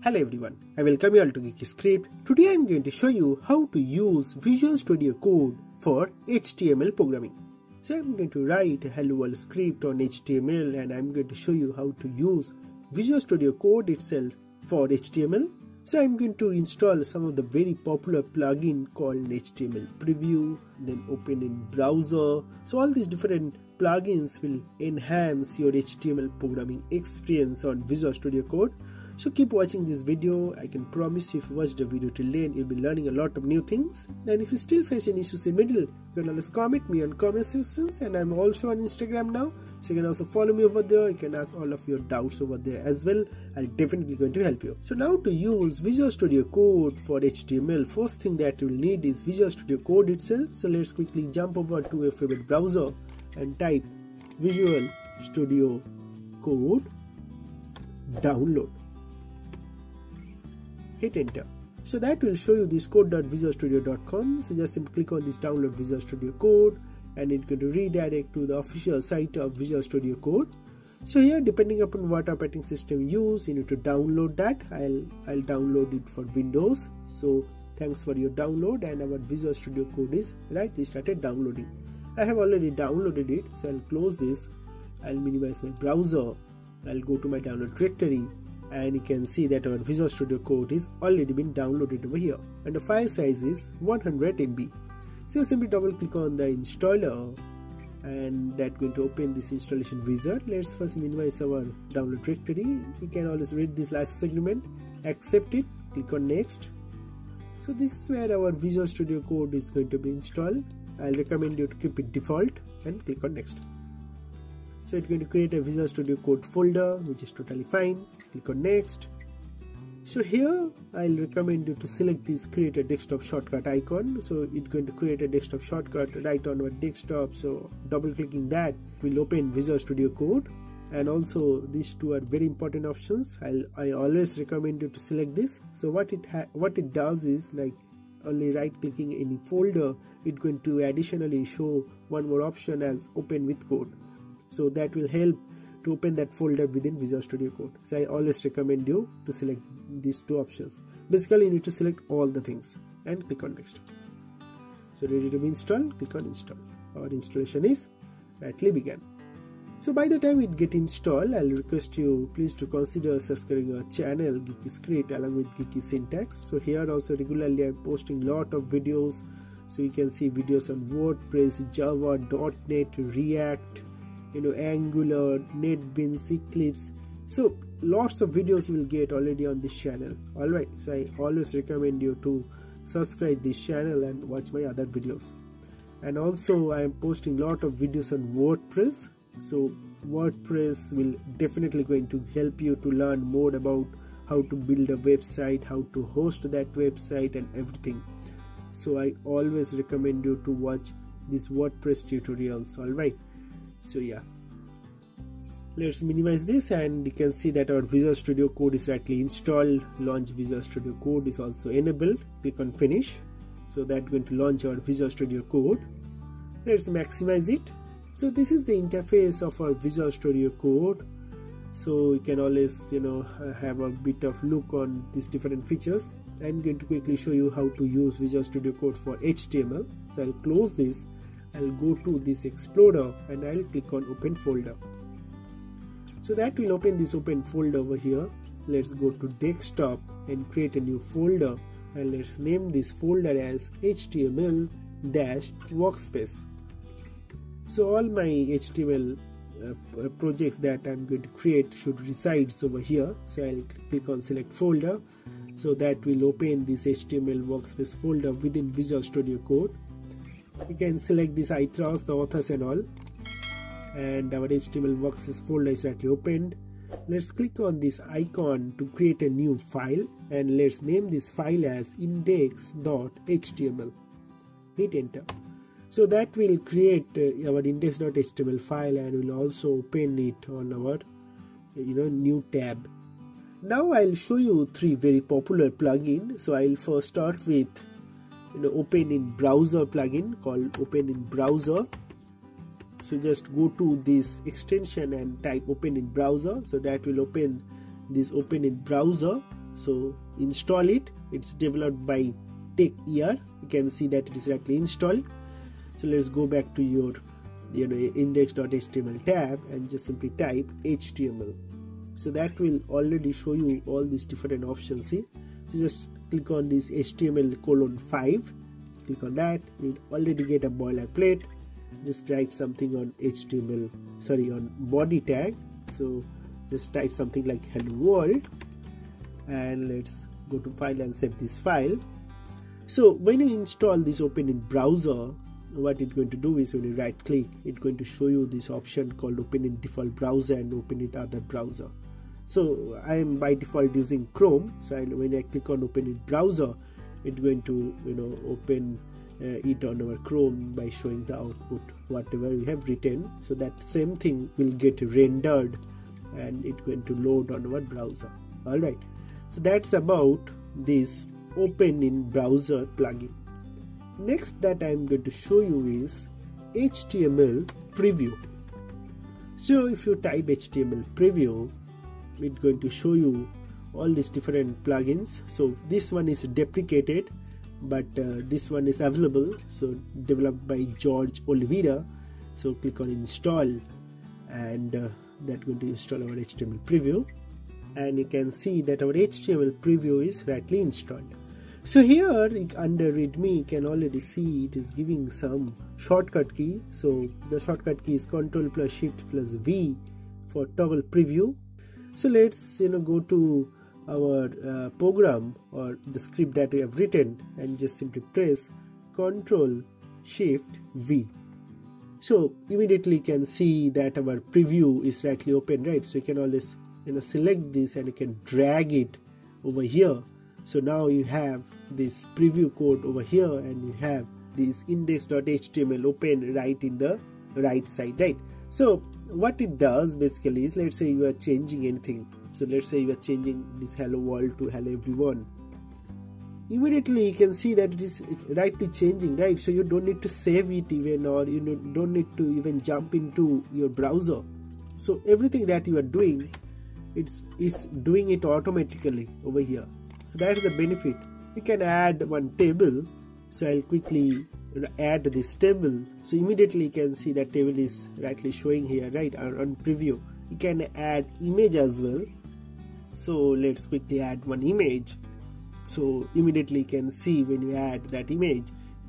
Hello everyone, I welcome you all to Geeky Script. Today I am going to show you how to use Visual Studio Code for HTML programming. So I am going to write a hello world script on HTML and I am going to show you how to use Visual Studio Code itself for HTML. So I am going to install some of the very popular plugin called HTML Preview, then open in browser. So all these different plugins will enhance your HTML programming experience on Visual Studio Code. So keep watching this video. I can promise you if you watch the video till the end, you'll be learning a lot of new things. And if you still face any issues in the middle, you can always comment me on comment sections, and I'm also on Instagram now. So you can also follow me over there. You can ask all of your doubts over there as well. I'm definitely going to help you. So now to use Visual Studio Code for HTML, first thing that you will need is Visual Studio Code itself. So let's quickly jump over to your favorite browser and type Visual Studio Code download. Hit enter. So that will show you this code.visualstudio.com. So just simply click on this download Visual Studio Code and it's going to redirect to the official site of Visual Studio Code. So here, depending upon what operating system you use, you need to download that. I'll download it for Windows. So thanks for your download, and our Visual Studio Code is we started downloading. I have already downloaded it, so I'll close this. I'll minimize my browser. I'll go to my download directory. And you can see that our Visual Studio Code is already been downloaded over here, and the file size is 100 MB. So simply double click on the installer and that's going to open this installation wizard. Let's first minimize our download directory. You can always read this last segment, accept it, click on next. So this is where our Visual Studio Code is going to be installed. I'll recommend you to keep it default and click on next. So it's going to create a Visual Studio Code folder, which is totally fine. Click on next. So here I'll recommend you to select this create a desktop shortcut icon. So it's going to create a desktop shortcut right on our desktop. So double clicking that will open Visual Studio Code. And also these two are very important options. I always recommend you to select this. So what it does is, like, only right clicking any folder, it's going to additionally show one more option as open with code. So that will help to open that folder within Visual Studio Code. So I always recommend you to select these two options. Basically you need to select all the things and click on next. So ready to be installed, click on install. Our installation is rightly began. So by the time it get installed, I'll request you please to consider subscribing our channel Geeky Script along with Geeky Syntax. So here also regularly I'm posting lot of videos. So you can see videos on WordPress, Java, .NET, React, Angular, NetBeans, Eclipse. So lots of videos you will get already on this channel. Alright, so I always recommend you to subscribe this channel and watch my other videos. And also I am posting lot of videos on WordPress. So WordPress will definitely going to help you to learn more about how to build a website, how to host that website and everything. So I always recommend you to watch these WordPress tutorials. Alright. So yeah, let's minimize this and you can see that our Visual Studio Code is rightly installed. Launch Visual Studio Code is also enabled. Click on finish. So that's going to launch our Visual Studio Code. Let's maximize it. So this is the interface of our Visual Studio Code. So you can always have a bit of look on these different features. I'm going to quickly show you how to use Visual Studio Code for HTML. So I'll close this. I'll go to this Explorer and I'll click on open folder. So that will open this open folder over here. Let's go to desktop and create a new folder, and let's name this folder as HTML-workspace. So all my HTML projects that I'm going to create should reside over here. So I'll click on select folder. So that will open this HTML workspace folder within Visual Studio Code. You can select this items, the authors and all, and our HTML workspace folder is already opened. Let's click on this icon to create a new file, and let's name this file as index.html. Hit enter. So that will create our index.html file and will also open it on our new tab. Now I'll show you three very popular plugins. So I'll first start with open in browser plugin called open in browser. So just go to this extension and type open in browser. So that will open this open in browser. so install it. It's developed by Tech Ear. You can see that it is rightly installed. So let's go back to your index.html tab and just simply type HTML. So that will already show you all these different options here. So just click on this HTML:5, click on that. You already get a boilerplate. Just write something on on body tag. So just type something like hello world, and let's go to file and save this file. So when you install this open in browser, what it's going to do is when you right click, it's going to show you this option called open in default browser and open in other browser. So I am by default using Chrome, so when I click on open in browser, it's going to open it on our Chrome by showing the output whatever we have written. So that same thing will get rendered and it's going to load on our browser. Alright, so that's about this open in browser plugin. Next that I'm going to show you is HTML preview. So if you type HTML preview, it's going to show you all these different plugins. So this one is deprecated, but this one is available, so developed by George Oliveira. So click on install, and that's going to install our HTML preview, and you can see that our HTML preview is rightly installed. So here under readme you can already see it is giving some shortcut key. So the shortcut key is Ctrl+Shift+V for toggle preview. So let's go to our program or the script that we have written and just simply press Ctrl+Shift+V. So immediately you can see that our preview is rightly open, right? So you can always select this and you can drag it over here. So now you have this preview code over here, and you have this index.html open right in the right side, right? So what it does basically is, let's say you are changing anything. So let's say you are changing this hello world to hello everyone. Immediately you can see that it's rightly changing, right? So you don't need to save it even, or don't need to even jump into your browser. So everything that you are doing, is doing it automatically over here. So that's the benefit. You can add one table. So I'll quickly add this table. So immediately you can see that table is rightly showing here, right, on preview. You can add image as well. So let's quickly add one image. So immediately you can see when you add that image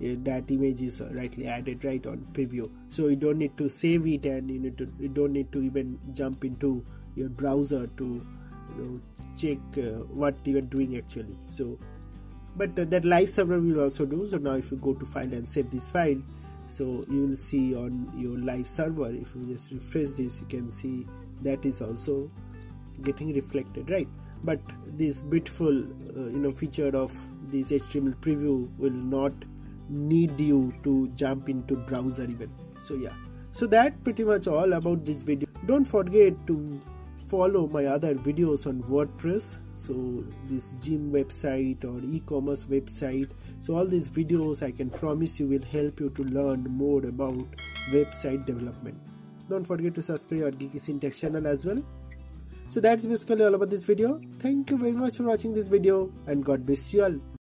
is rightly added right on preview. So you don't need to save it, and you don't need to even jump into your browser to check what you are doing actually. So but that live server will also do. So now if you go to file and save this file, so you will see on your live server, if you just refresh this, you can see that is also getting reflected, right? But this beautiful feature of this HTML preview will not need you to jump into browser even. So yeah, so that pretty much all about this video. Don't forget to follow my other videos on WordPress, so this gym website or e-commerce website. So all these videos, I can promise you, will help you to learn more about website development. Don't forget to subscribe our Geeky Syntax channel as well. So that's basically all about this video. Thank you very much for watching this video, and God bless you all.